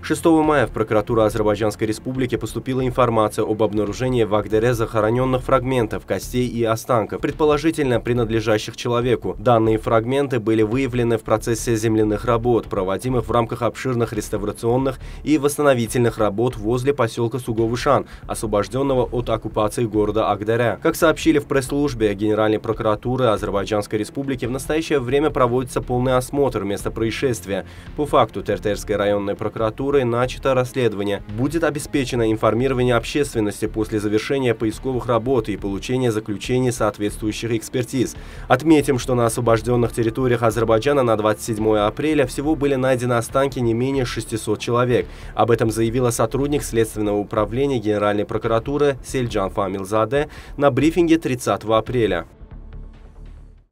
6 мая в прокуратуру Азербайджанской Республики поступила информация об обнаружении в Агдере захороненных фрагментов костей и останков, предположительно принадлежащих человеку. Данные фрагменты были выявлены в процессе земляных работ, проводимых в рамках обширных реставрационных и восстановительных работ возле поселка Суговышан, освобожденного от оккупации города Агдере. Как сообщили в пресс-службе Генеральной прокуратуры Азербайджанской Республики, в настоящее время проводится полный осмотр места происшествия. По факту Тертерской районной прокуратуры начато расследование. Будет обеспечено информирование общественности после завершения поисковых работ и получения заключений соответствующих экспертиз. Отметим, что на освобожденных территориях Азербайджана на 27 апреля всего были найдены останки не менее 600 человек. Об этом заявила сотрудник Следственного управления Генеральной прокуратуры Сельджан Фамилзаде на брифинге 30 апреля.